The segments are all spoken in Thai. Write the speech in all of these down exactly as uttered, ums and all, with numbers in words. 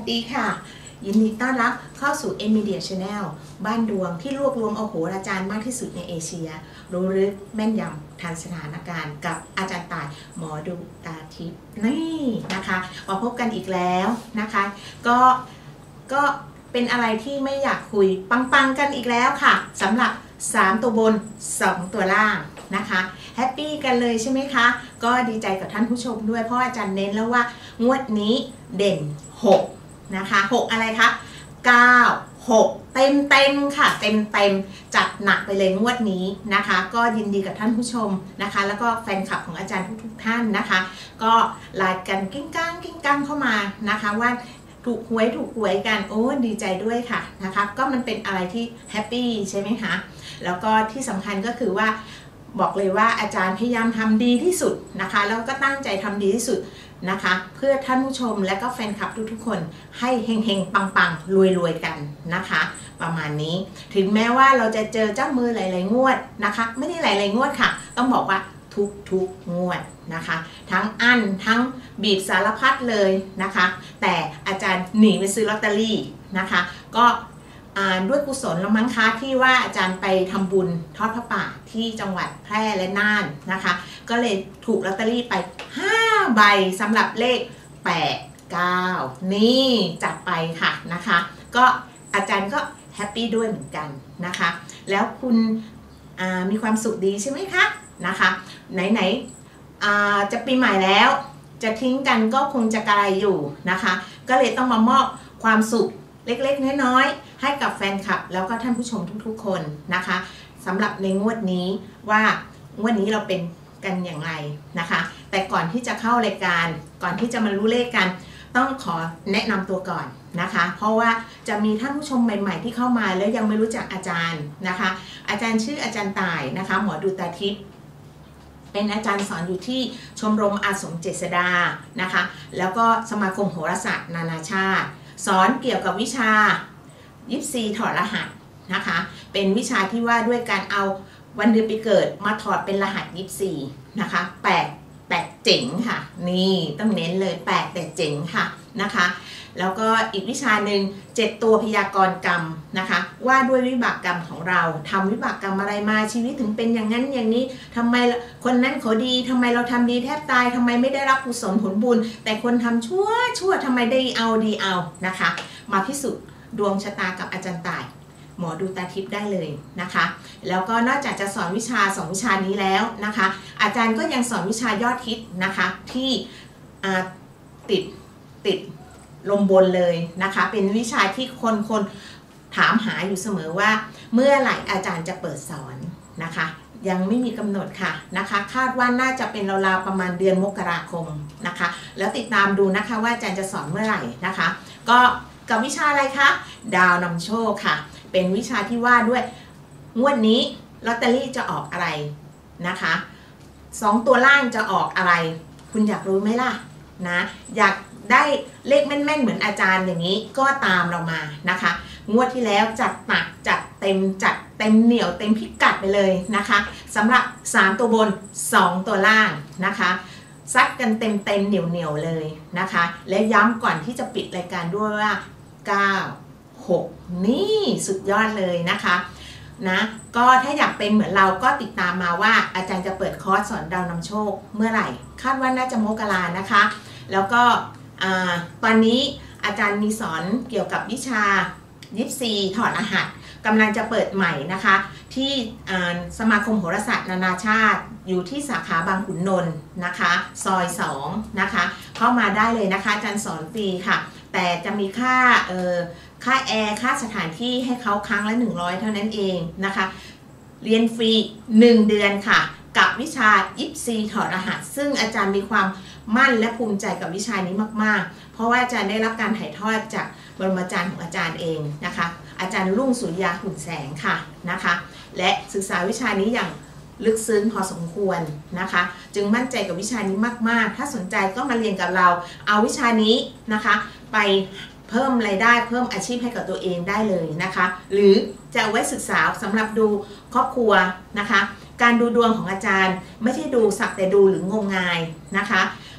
ดีค่ะยินดีต้อนรับเข้าสู่ Media Channel บ้านดวงที่รวบรวมเอาโหราจารย์มากที่สุดในเอเชียรู้ลึกแม่นยำทันสถานการณ์กับอาจารย์ต่ายหมอดูตาทิพย์นี่นะคะมาพบกันอีกแล้วนะคะก็ก็เป็นอะไรที่ไม่อยากคุยปังๆกันอีกแล้วค่ะสำหรับสามตัวบนสองตัวล่างนะคะแฮปปี้กันเลยใช่ไหมคะก็ดีใจกับท่านผู้ชมด้วยเพราะอาจารย์เน้นแล้วว่างวดนี้เด่นหกนะคะหกอะไรคะเก้า หกเต็มเต็มค่ะเต็มเต็มจัดหนักไปเลยงวดนี้นะคะก็ยินดีกับท่านผู้ชมนะคะแล้วก็แฟนคลับของอาจารย์ทุกๆท่านนะคะก็ไลน์กันกิ้งก้างกิ้งก้างเข้ามานะคะว่าถูกหวยถูกหวยกันโอ้ดีใจด้วยค่ะนะคะก็มันเป็นอะไรที่แฮปปี้ใช่ไหมคะแล้วก็ที่สำคัญก็คือว่าบอกเลยว่าอาจารย์พยายามทำดีที่สุดนะคะแล้วก็ตั้งใจทำดีที่สุดนะคะเพื่อท่านผู้ชมและก็แฟนคลับทุกๆคนให้เฮงๆปังๆรวยๆกันนะคะประมาณนี้ถึงแม้ว่าเราจะเจอเจ้ามือหลายๆงวดนะคะไม่ได้หลายๆงวดค่ะต้องบอกว่าทุกๆงวดนะคะทั้งอั้นทั้งบีบสารพัดเลยนะคะแต่อาจารย์หนีไปซื้อลอตเตอรี่นะคะก็ด้วยกุศลละมั้งคะที่ว่าอาจารย์ไปทำบุญทอดพระป่าที่จังหวัดแพร่และน่านนะคะก็เลยถูกลอตเตอรี่ไปห้าใบสำหรับเลขแปด เก้านี่จัดไปค่ะนะคะก็อาจารย์ก็แฮปปี้ด้วยเหมือนกันนะคะแล้วคุณมีความสุขดีใช่ไหมคะนะคะไหนๆจะปีใหม่แล้วจะทิ้งกันก็คงจะกระไรอยู่นะคะก็เลยต้องมามอบความสุขเล็กๆน้อยๆให้กับแฟนคลับแล้วก็ท่านผู้ชมทุกๆคนนะคะสำหรับในงวดนี้ว่างวดนี้เราเป็นกันอย่างไรนะคะแต่ก่อนที่จะเข้ารายการก่อนที่จะมารู้เลขกันต้องขอแนะนำตัวก่อนนะคะเพราะว่าจะมีท่านผู้ชมใหม่ๆที่เข้ามาแล้วยังไม่รู้จักอาจารย์นะคะอาจารย์ชื่ออาจารย์ต่ายนะคะหมอดูตาทิพย์เป็นอาจารย์สอนอยู่ที่ชมรมอาสมเจษฎานะคะแล้วก็สมาคมโหราศาสตร์นานาชาติสอนเกี่ยวกับวิชายิปซีถอดรหัสนะคะเป็นวิชาที่ว่าด้วยการเอาวันเดือนปีเกิดมาถอดเป็นรหัสยิปซีนะคะแปลกแปลกเจ๋งค่ะนี่ต้องเน้นเลยแปลกแต่เจ๋งค่ะนะคะแล้วก็อีกวิชาหนึ่งเจ็ดตัวพยากรณ์กรรมนะคะว่าด้วยวิบากกรรมของเราทำวิบากกรรมอะไรมาชีวิตถึงเป็นอย่างนั้นอย่างนี้ทำไมคนนั้นเขาดีทำไมเราทำดีแทบตายทำไมไม่ได้รับกุศลผลบุญแต่คนทำชั่วชั่วทำไมได้เอาดีเอานะคะมาพิสูจน์ดวงชะตากับอาจารย์ต่ายหมอดูตาทิพย์ได้เลยนะคะแล้วก็นอกจากจะสอนวิชาสองวิชานี้แล้วนะคะอาจารย์ก็ยังสอนวิชายอดฮิตนะคะที่ติดติดลมบนเลยนะคะเป็นวิชาที่คนคนถามหาอยู่เสมอว่าเมื่อไหร่อาจารย์จะเปิดสอนนะคะยังไม่มีกำหนดค่ะนะคะคาดว่าน่าจะเป็นราวๆประมาณเดือนมกราคมนะคะแล้วติดตามดูนะคะว่าอาจารย์จะสอนเมื่อไหร่นะคะก็กับวิชาอะไรคะดาวนำโชคค่ะเป็นวิชาที่ว่าด้วยงวดนี้ลอตเตอรี่จะออกอะไรนะคะสองตัวล่างจะออกอะไรคุณอยากรู้ไหมล่ะนะอยากได้เลขแม่นๆเหมือนอาจารย์อย่างนี้ก็ตามเรามานะคะงวดที่แล้วจัดหนักจัดเต็มจัดเต็มเหนียวเต็มพิกัดไปเลยนะคะสำหรับสามตัวบนสองตัวล่างนะคะซัดกันเต็มเต็มเหนียวเหนียวเลยนะคะและย้ำก่อนที่จะปิดรายการด้วยว่าเก้า หกนี่สุดยอดเลยนะคะนะก็ถ้าอยากเป็นเหมือนเราก็ติดตามมาว่าอาจารย์จะเปิดคอร์สสอนดาวนำโชคเมื่อไหร่คาดว่าน่าจะมกรานะคะแล้วก็ตอนนี้อาจารย์มีสอนเกี่ยวกับวิชายิปซีถอดรหัสกำลังจะเปิดใหม่นะคะที่สมาคมโหราศาสตร์นานาชาติอยู่ที่สาขาบางขุนนนท์นะคะซอยสองนะคะเข้ามาได้เลยนะคะอาจารย์สอนฟรีค่ะแต่จะมีค่าเอ่อค่าแอร์ค่าสถานที่ให้เขาครั้งละหนึ่งร้อยเท่านั้นเองนะคะเรียนฟรีหนึ่งเดือนค่ะกับวิชายิปซีถอดรหัสซึ่งอาจารย์มีความมั่นและภูมิใจกับวิชานี้มากๆเพราะว่าอาจารย์ได้รับการถ่ายทอดจากบรมอาจารย์ของอาจารย์เองนะคะอาจารย์รุ่งสุริยาหุ่นแสงค่ะนะคะและศึกษาวิชานี้อย่างลึกซึ้งพอสมควรนะคะจึงมั่นใจกับวิชานี้มากๆถ้าสนใจก็มาเรียนกับเราเอาวิชานี้นะคะไปเพิ่มรายได้เพิ่มอาชีพให้กับตัวเองได้เลยนะคะหรือจะเอาไว้ศึกษาสำหรับดูครอบครัวนะคะการดูดวงของอาจารย์ไม่ใช่ดูสักแต่ดูหรืองมงายนะคะ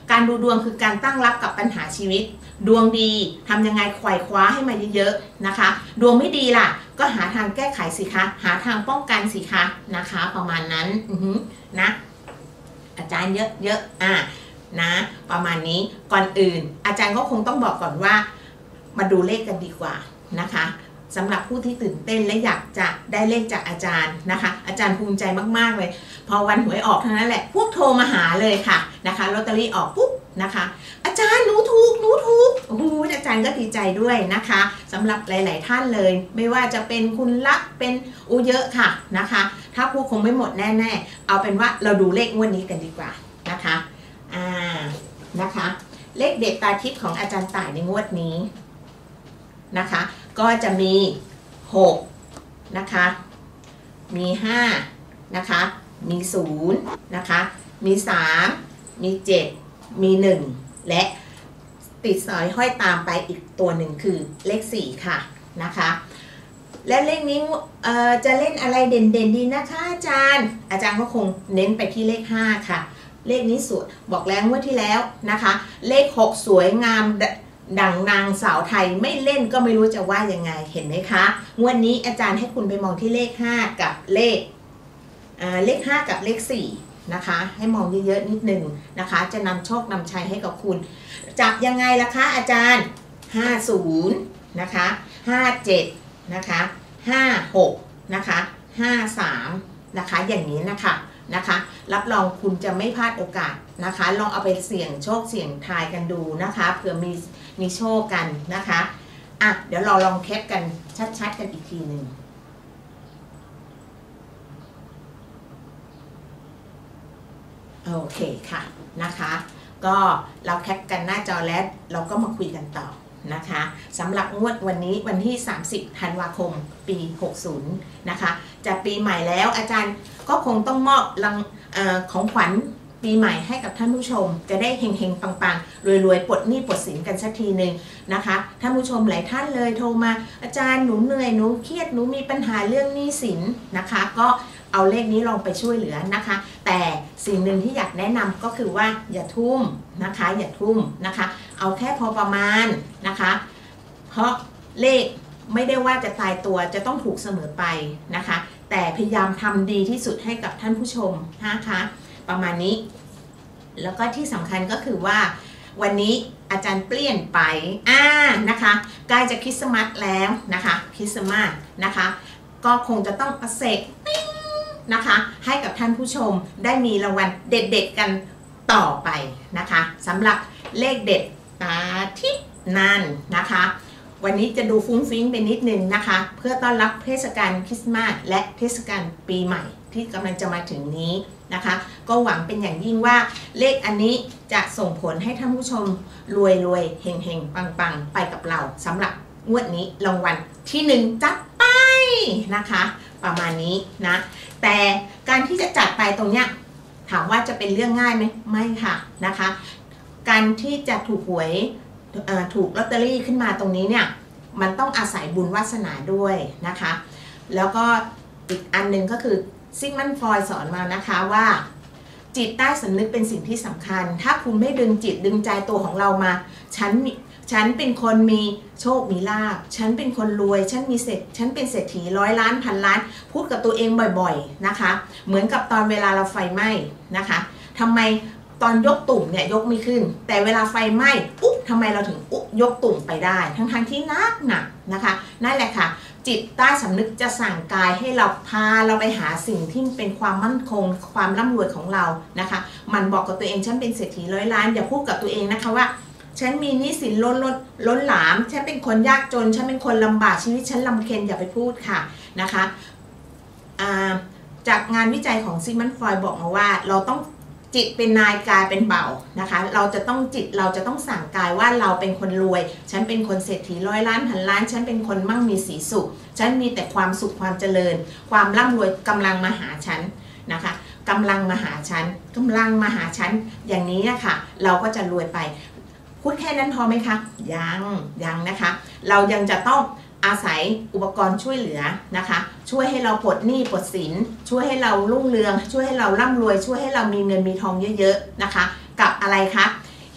การดูดวงคือการตั้งรับกับปัญหาชีวิตดวงดีทำยังไงไขว่คว้าให้มาเยอะๆนะคะดวงไม่ดีล่ะก็หาทางแก้ไขสิคะหาทางป้องกันสิคะนะคะประมาณนั้นอือฮึนะอาจารย์เยอะๆอ่ะนะประมาณนี้ก่อนอื่นอาจารย์ก็คงต้องบอกก่อนว่ามาดูเลขกันดีกว่านะคะสำหรับผู้ที่ตื่นเต้นและอยากจะได้เลขจากอาจารย์นะคะอาจารย์ภูมิใจมากๆเลยพอวันหวยออกเท่านั้นแหละพวกโทรมาหาเลยค่ะนะคะลอตเตอรี่ออกปุ๊บนะคะอาจารย์หนูถูกหนูถูกโอ้โหอาจารย์ก็ดีใจด้วยนะคะสำหรับหลายๆท่านเลยไม่ว่าจะเป็นคุณลักษณ์เป็นอูเยอะค่ะนะคะถ้าพูดคงไม่หมดแน่ๆเอาเป็นว่าเราดูเลขงวดนี้กันดีกว่านะคะอ่านะคะเลขเด็ดตาทิพย์ของอาจารย์ต่ายในงวดนี้นะคะก็จะมีหกนะคะมีห้านะคะมีศูนย์นะคะมีสามมีเจ็ดมีหนึ่งและติดสอยห้อยตามไปอีกตัวหนึ่งคือเลขสี่ค่ะนะคะและเลขนี้จะเล่นอะไรเด่นๆดีนะคะอาจารย์อาจารย์ก็คงเน้นไปที่เลขห้าค่ะเลขนี้สวยบอกแล้วงวดที่แล้วนะคะเลขหกสวยงามดังนางสาวไทยไม่เล่นก็ไม่รู้จะว่ายังไงเห็นไหมคะงวดนี้อาจารย์ให้คุณไปมองที่เลขห้ากับเลขเลขห้ากับเลขสี่นะคะให้มองเยอะๆนิดนึงนะคะจะนำโชคนำชัยให้กับคุณจับยังไงล่ะคะอาจารย์ห้าสิบนะคะห้าเจ็ดนะคะห้าหกนะคะห้าสามนะคะอย่างนี้นะคะนะคะรับรองคุณจะไม่พลาดโอกาสนะคะลองเอาไปเสี่ยงโชคเสี่ยงทายกันดูนะคะเผื่อมีมีโชคกันนะคะอ่ะเดี๋ยวเราลองแคปกันชัดๆกันอีกทีหนึ่งโอเคค่ะนะคะก็เราแคปกันหน้าจอแล้วเราก็มาคุยกันต่อนะคะสำหรับงวดวันนี้วันที่สามสิบธันวาคมปีหกสิบนะคะจะปีใหม่แล้วอาจารย์ก็คงต้องมอบรังเอ่อของขวัญปีใหม่ให้กับท่านผู้ชมจะได้เฮงๆปังๆรวยๆปลดหนี้ปลดสินกันสักทีหนึ่งนะคะท่านผู้ชมหลายท่านเลยโทรมาอาจารย์หนูเหนื่อยหนูเครียดหนูมีปัญหาเรื่องหนี้สินนะคะก็เอาเลขนี้ลองไปช่วยเหลือนะคะแต่สิ่งหนึ่งที่อยากแนะนำก็คือว่าอย่าทุ่มนะคะอย่าทุ่มนะคะเอาแค่พอประมาณนะคะเพราะเลขไม่ได้ว่าจะตายตัวจะต้องถูกเสมอไปนะคะแต่พยายามทำดีที่สุดให้กับท่านผู้ชมนะคะประมาณนี้แล้วก็ที่สำคัญก็คือว่าวันนี้อาจารย์เปลี่ยนไปอ่านะคะใกล้จะคริสต์มาสแล้วนะคะคริสต์มาสนะคะก็คงจะต้องประเสกนะคะให้กับท่านผู้ชมได้มีรางวัลเด็ดๆกันต่อไปนะคะสำหรับเลขเด็ดตาทิพย์นั่นนะคะวันนี้จะดูฟุ้งฟิ้งไปนิดนึงนะคะเพื่อต้อนรับเทศกาลคริสต์มาสและเทศกาลปีใหม่ที่กำลังจะมาถึงนี้นะคะก็หวังเป็นอย่างยิ่งว่าเลขอันนี้จะส่งผลให้ท่านผู้ชมรวยรวยเฮงเฮงปังปังไปกับเราสำหรับงวดนี้รางวัลที่หนึ่งจัดไปนะคะประมาณนี้นะแต่การที่จะจัดไปตรงเนี้ยถามว่าจะเป็นเรื่องง่ายไหมไม่ค่ะนะคะการที่จะถูกหวยถูกลอตเตอรี่ขึ้นมาตรงนี้เนี่ยมันต้องอาศัยบุญวาสนาด้วยนะคะแล้วก็อีกอันหนึ่งก็คือซิกมันฟรอยด์สอนมานะคะว่าจิตใต้สำนึกเป็นสิ่งที่สำคัญถ้าคุณไม่ดึงจิตดึงใจตัวของเรามาฉันฉันเป็นคนมีโชคมีลาภฉันเป็นคนรวยฉันมีเศรษฐฉันเป็นเศรษฐีร้อยล้านพันล้านพูดกับตัวเองบ่อยๆนะคะเหมือนกับตอนเวลาเราไฟไหม้นะคะทำไมตอนยกตุ่มเนี่ยยกไม่ขึ้นแต่เวลาไฟไหม้อุ๊บทำไมเราถึงอุ๊บยกตุ่มไปได้ทั้งๆที่หนักหนักนะคะนั่นแหละค่ะจิตใต้สำนึกจะสั่งกายให้เราพาเราไปหาสิ่งที่เป็นความมั่นคงความร่ำรวยของเรานะคะมันบอกกับตัวเองฉันเป็นเศรษฐีร้อยล้านอย่าพูดกับตัวเองนะคะว่าฉันมีหนี้สินล้นล้นล้นหลามฉันเป็นคนยากจนฉันเป็นคนลำบากชีวิตฉันลำเค็ญอย่าไปพูดค่ะนะคะจากงานวิจัยของซิกมันฟรอยด์บอกมาว่าเราต้องจิตเป็นนายกายเป็นเบานะคะเราจะต้องจิตเราจะต้องสั่งกายว่าเราเป็นคนรวยฉันเป็นคนเศรษฐีร้อยล้านพันล้านฉันเป็นคนมั่งมีสีสุขฉันมีแต่ความสุขความเจริญความร่ำรวยกำลังมาหาฉันนะคะกำลังมาหาฉันกำลังมาหาฉันอย่างนี้นะคะเราก็จะรวยไปพูดแค่นั้นพอไหมคะยังยังนะคะเรายังจะต้องอาศัยอุปกรณ์ช่วยเหลือนะคะช่วยให้เราปลดหนี้ปลดสินช่วยให้เรารุ่งเรืองช่วยให้เราร่ำรวยช่วยให้เรามีเงินมีทองเยอะๆนะคะกับอะไรคะ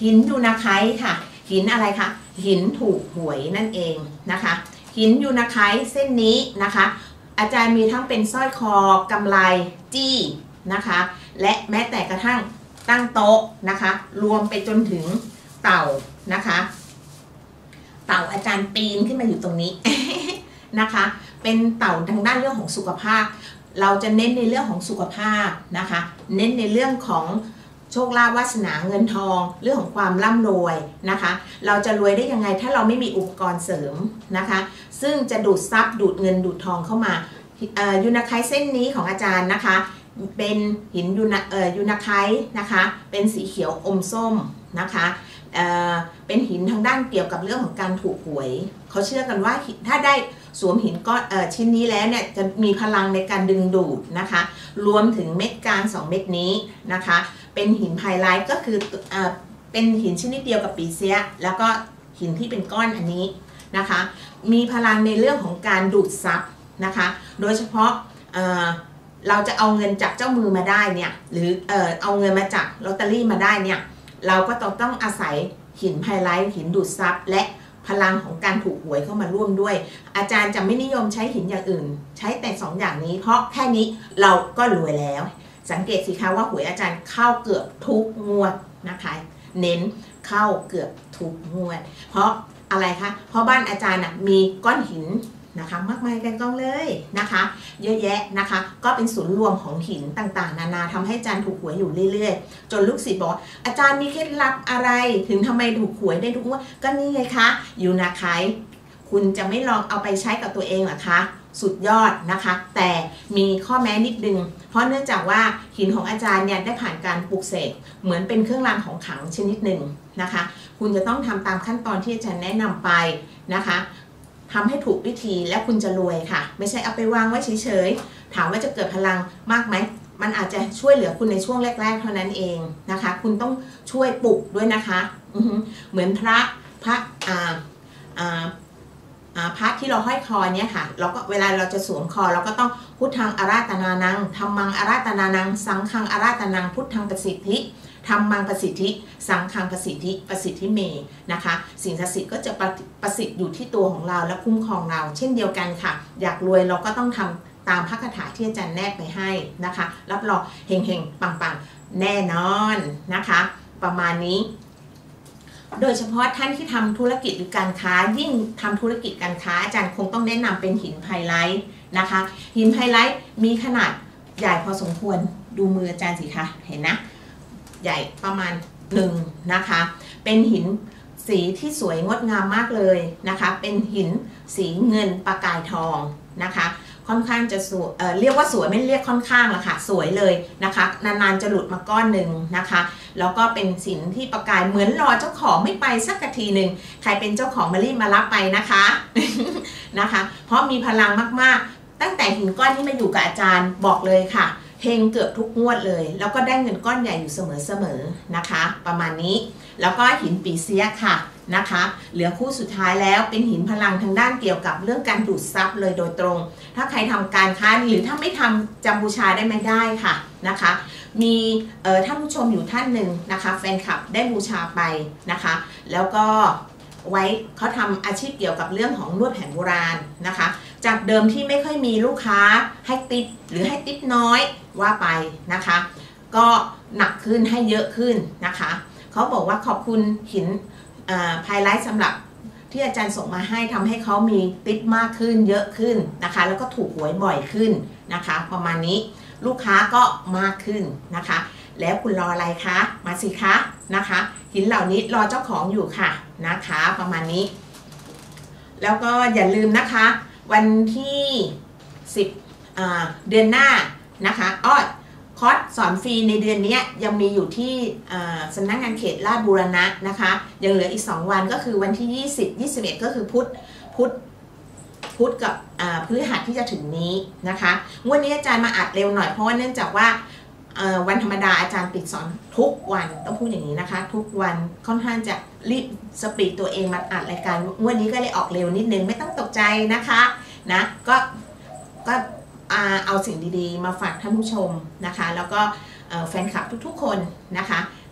หินยูนาไคต์ค่ะหินอะไรคะหินถูกหวยนั่นเองนะคะหินยูนาไคต์เส้นนี้นะคะอาจารย์มีทั้งเป็นสร้อยคอกำไลจี้นะคะและแม้แต่กระทั่งตั้งโต๊ะนะคะรวมไปจนถึงเต่านะคะเต่าอาจารย์ปีนขึ้นมาอยู่ตรงนี้ นะคะเป็นเต่าทางด้านเรื่องของสุขภาพเราจะเน้นในเรื่องของสุขภาพนะคะเน้นในเรื่องของโชคลาภวาสนาเงินทองเรื่องของความร่ำรวยนะคะเราจะรวยได้ยังไงถ้าเราไม่มีอุปกรณ์เสริมนะคะซึ่งจะดูดซับดูดเงินดูดทองเข้ามายูนาไคต์เส้นนี้ของอาจารย์นะคะเป็นหินยูนาเอ่อยูนาไคต์นะคะเป็นสีเขียวอมส้มนะคะเอ่อเป็นหินทางด้านเกี่ยวกับเรื่องของการถูกหวยเขาเชื่อกันว่าถ้าได้สวมหินก้อนเอ่อชิ้นนี้แล้วเนี่ยจะมีพลังในการดึงดูดนะคะรวมถึงเม็ดกลางสองเม็ดนี้นะคะเป็นหินไพไลท์ก็คือเอ่อเป็นหินชนิดเดียวกับปีเสียแล้วก็หินที่เป็นก้อนอันนี้นะคะมีพลังในเรื่องของการดูดซับนะคะโดยเฉพาะเอ่อเราจะเอาเงินจากเจ้ามือมาได้เนี่ยหรือเอ่อเอาเงินมาจากลอตเตอรี่มาได้เนี่ยเราก็ต้องต้องอาศัยหินไพไลท์หินดูดซับและพลังของการถูกหวยเข้ามาร่วมด้วยอาจารย์จะไม่นิยมใช้หินอย่างอื่นใช้แต่สองอย่างนี้เพราะแค่นี้เราก็รวยแล้วสังเกตสิคะว่าหวยอาจารย์เข้าเกือบทุกงวดนะคะเน้นเข้าเกือบทุกงวดเพราะอะไรคะเพราะบ้านอาจารย์นะมีก้อนหินนะคะมากมายกันกองเลยนะคะเยอะแยะนะคะก็เป็นศูนย์รวมของหินต่างๆนานาทำให้อาจารย์ถูกหวยอยู่เรื่อยๆจนลูกศิษย์บอกอาจารย์มีเคล็ดลับอะไรถึงทำไมถูกหวยได้ทุกงวดก็นี่ไงคะยูนาไคต์คุณจะไม่ลองเอาไปใช้กับตัวเองหรอคะสุดยอดนะคะแต่มีข้อแม้นิดนึงเพราะเนื่องจากว่าหินของอาจารย์เนี่ยได้ผ่านการปลูกเสกเหมือนเป็นเครื่องรางของขลังชนิดหนึ่งนะคะคุณจะต้องทำตามขั้นตอนที่อาจารย์แนะนำไปนะคะทำให้ถูกวิธีและคุณจะรวยค่ะไม่ใช่เอาไปวางไว้เฉยๆถามว่าจะเกิดพลังมากไหมมันอาจจะช่วยเหลือคุณในช่วงแรกๆเท่านั้นเองนะคะคุณต้องช่วยปลุกด้วยนะคะเหมือนพระพระอ่าอ่าพระที่เราห้อยคอเนี่ยค่ะเราก็เวลาเราจะสวมคอเราก็ต้องพุทธังอาราตนานังธัมมังอาราตนานังสังฆังอาราตนานังพุทธังประสิทธิธรรมังประสิทธิสังฆังประสิทธิประสิทธิเมนะคะสิ่งศักดิ์สิทธิ์ก็จะประสิทธิ์อยู่ที่ตัวของเราและคุ้มครองเราเช่นเดียวกันค่ะอยากรวยเราก็ต้องทำตามพระคาถาที่อาจารย์แนบไปให้นะคะรับรองเฮงเฮงปังปังแน่นอนนะคะประมาณนี้โดยเฉพาะท่านที่ทำธุรกิจหรือการค้ายิ่งทำธุรกิจการค้าอาจารย์คงต้องแนะนำเป็นหินไพไลท์นะคะหินไพไลท์มีขนาดใหญ่พอสมควรดูมืออาจารย์สิคะเห็นนะใหญ่ประมาณหนึ่งนะคะเป็นหินสีที่สวยงดงามมากเลยนะคะเป็นหินสีเงินประกายทองนะคะค่อนข้างจะสวย เอ่อ เรียกว่าสวยไม่เรียกค่อนข้างละค่ะสวยเลยนะคะนานๆจะหลุดมาก้อนหนึ่งนะคะแล้วก็เป็นสินที่ประกายเหมือนรอเจ้าของไม่ไปสักทีหนึ่งใครเป็นเจ้าของมารีบมารับไปนะคะ นะคะเพราะมีพลังมากๆตั้งแต่หินก้อนที่มาอยู่กับอาจารย์บอกเลยค่ะเฮงเกือบทุกงวดเลยแล้วก็ได้เงินก้อนใหญ่อยู่เสมอๆนะคะประมาณนี้แล้วก็หินปีเสียค่ะนะคะเหลือคู่สุดท้ายแล้วเป็นหินพลังทางด้านเกี่ยวกับเรื่องการดูดซับเลยโดยตรงถ้าใครทำการค้าหรือถ้าไม่ทำจำบูชาได้ไม่ได้ค่ะนะคะมีเอ่อท่านผู้ชมอยู่ท่านหนึ่งนะคะแฟนคลับได้บูชาไปนะคะแล้วก็ไว้เขาทำอาชีพเกี่ยวกับเรื่องของนวดแผนโบราณนะคะจากเดิมที่ไม่ค่อยมีลูกค้าให้ติปหรือให้ติปน้อยว่าไปนะคะก็หนักขึ้นให้เยอะขึ้นนะคะเขาบอกว่าขอบคุณหินไพไลท์สำหรับที่อาจารย์ส่งมาให้ทำให้เขามีติปมากขึ้นเยอะขึ้นนะคะแล้วก็ถูกหวยบ่อยขึ้นนะคะประมาณนี้ลูกค้าก็มากขึ้นนะคะแล้วคุณรออะไรคะมาสิคะนะคะหินเหล่านี้รอเจ้าของอยู่ค่ะนะคะประมาณนี้แล้วก็อย่าลืมนะคะวันที่สิบเดือนหน้านะคะอ้อคอร์สสอนฟรีในเดือนนี้ยังมีอยู่ที่สำนักงานเขตลาดบูรณะนะคะยังเหลืออีกสองวันก็คือวันที่ยี่สิบ ยี่สิบเอ็ดก็คือพุธพุธพุธกับพฤหัสที่จะถึงนี้นะคะงวดนี้อาจารย์มาอัดเร็วหน่อยเพราะว่าเนื่องจากว่าวันธรรมดาอาจารย์ปิดสอนทุกวันต้องพูดอย่างนี้นะคะทุกวันค่อนข้างจะรีบสปีดตัวเองมาอัดรายการงวดนี้ก็เลยออกเร็วนิดนึงไม่ต้องตกใจนะคะนะก็ก็เอาสิ่งดีๆมาฝากท่านผู้ชมนะคะแล้วก็แฟนคลับทุกๆคนนะคะ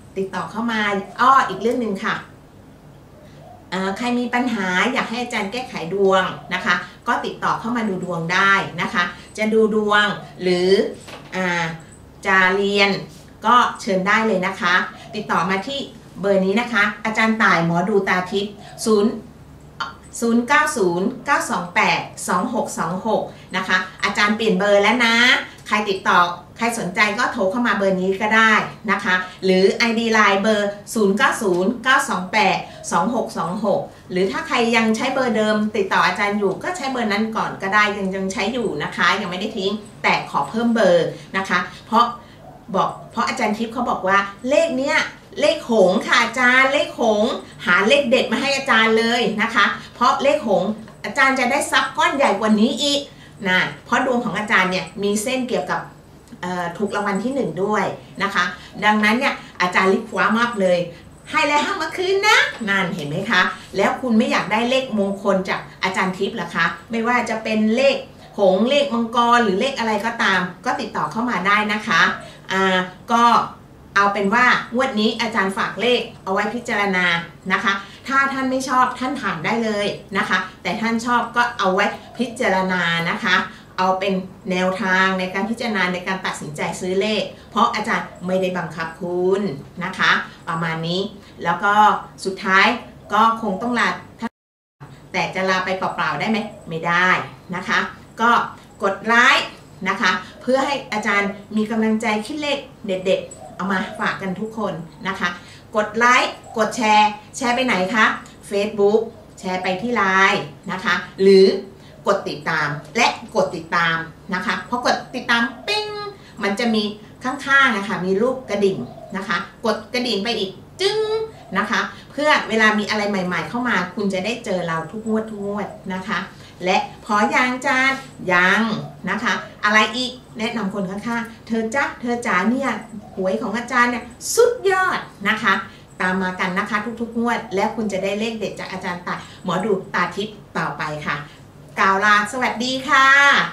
ติดต่อเข้ามาอ้ออีกเรื่องหนึ่งค่ะใครมีปัญหาอยากให้อาจารย์แก้ไขดวงนะคะก็ติดต่อเข้ามาดูดวงได้นะคะจะดูดวงหรือจะเรียนก็เชิญได้เลยนะคะติดต่อมาที่เบอร์นี้นะคะอาจารย์ต่ายหมอดูตาทิพย์ศูนย์ ศูนย์ เก้า ศูนย์ เก้า สอง แปด สอง หก สอง หกนะคะอาจารย์เปลี่ยนเบอร์แล้วนะใครติดต่อใครสนใจก็โทรเข้ามาเบอร์นี้ก็ได้นะคะหรือ ไอ ดี ไลน์ เบอร์ ศูนย์ เก้า ศูนย์ เก้า สอง แปด สอง หก สอง หกหรือถ้าใครยังใช้เบอร์เดิมติดต่ออาจารย์อยู่ก็ใช้เบอร์นั้นก่อนก็ได้ยังยังใช้อยู่นะคะยังไม่ได้ทิ้งแต่ขอเพิ่มเบอร์นะคะเพราะบอกเพราะอาจารย์ทิพย์เขาบอกว่าเลขเนี้ยเลขหงค่ะอาจารย์เลขหงหาเลขเด็ดมาให้อาจารย์เลยนะคะเพราะเลขหงอาจารย์จะได้ทรัพย์ก้อนใหญ่กว่านี้อีกนะเพราะดวงของอาจารย์เนี่ยมีเส้นเกี่ยวกับถูกรางวัลที่หนึ่งด้วยนะคะดังนั้นเนี่ยอาจารย์รีบคว้ามากเลยให้แล้วห้ามมาคืนนะนั่นเห็นไหมคะแล้วคุณไม่อยากได้เลขมงคลจากอาจารย์ทิพย์หรอคะไม่ว่าจะเป็นเลขหงเลขมังกรหรือเลขอะไรก็ตามก็ติดต่อเข้ามาได้นะคะอ่าก็เอาเป็นว่างวดนี้อาจารย์ฝากเลขเอาไว้พิจารณานะคะถ้าท่านไม่ชอบท่านผ่านได้เลยนะคะแต่ท่านชอบก็เอาไว้พิจารณานะคะเอาเป็นแนวทางในการพิจารณาในการตัดสินใจซื้อเลขเพราะอาจารย์ไม่ได้บังคับคุณนะคะประมาณนี้แล้วก็สุดท้ายก็คงต้องลาท่านแต่จะลาไปเปล่าๆได้ไหมไม่ได้นะคะก็กดไลค์นะคะเพื่อให้อาจารย์มีกำลังใจคิดเลขเด็ดๆเอามาฝากกันทุกคนนะคะกดไลค์กดแชร์แชร์ไปไหนคะ Facebook แชร์ไปที่ไลน์นะคะหรือกดติดตามและกดติดตามนะคะพอกดติดตามปิ้งมันจะมีข้างๆนะคะมีรูปกระดิ่งนะคะกดกระดิ่งไปอีกจึ้งนะคะเพื่อเวลามีอะไรใหม่ๆเข้ามาคุณจะได้เจอเราทุกงวดทุกงวดนะคะและพอยังจานยังนะคะอะไรอีกแนะนำคนข้างๆเธอจ๊ะเธอจ๋าเนี่ยหวยของอาจารย์เนี่ยสุดยอดนะคะตามมากันนะคะทุกๆงวดแล้วคุณจะได้เลขเด็ดจากอาจารย์ตาหมอดูตาทิพย์ต่อไปค่ะกล่าวลาสวัสดีค่ะ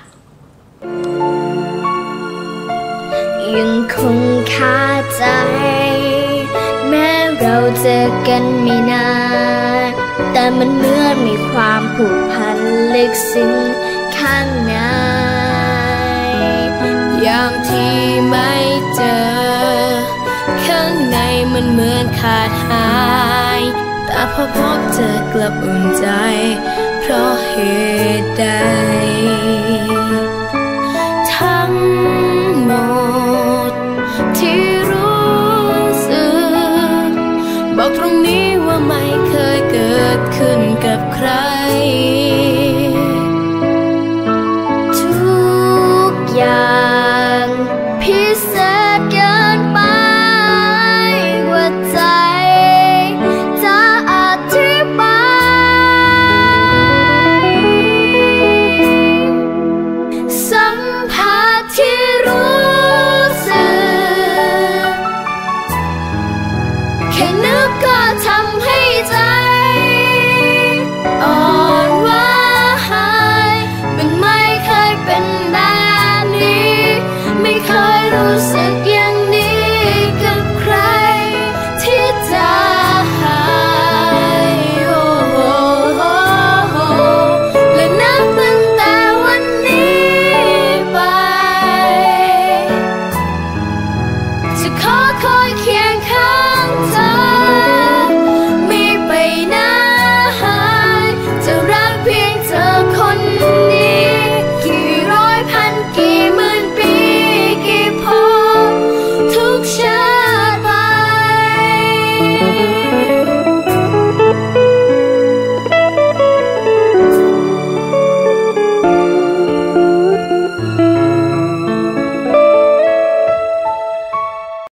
ยังคงคาใจแม้เราเจอกันไม่นานแต่มันเหมือนมีความผูกพันลึกซึ้งข้างในอย่างที่ไม่เจอข้างในมันเหมือนขาดหายแต่พอพบเจอกลับอุ่นใจเพราะเหตุใดทั้งหมดที่รู้สึกบอกตรงนี้ว่าไม่เคยเกิดขึ้นกับใครทุกอย่างพิเศษเกินไปกว่าใจจะอธิบายสัมผัสที่รู้สึกแค่นึกก็ทำให้ใจอ่อนไหวมันไม่เคยเป็นแบบนี้ไม่เคยรู้สึกอย่างนี้กับใครที่จะหายโอ้โหและนับตั้งแต่วันนี้ไปจะขอคอยเคียงข้างเธอไม่ไปไหนจะรักเพียงเธอคนนี้กี่ร้อยพันกี่หมื่นปีกี่พบทุกชาติไป